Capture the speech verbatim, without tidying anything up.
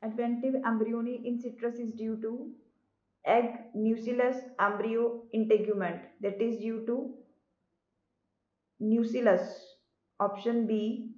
Adventive embryony in citrus is due to egg nucleus embryo integument, that is due to nucleus. Option B,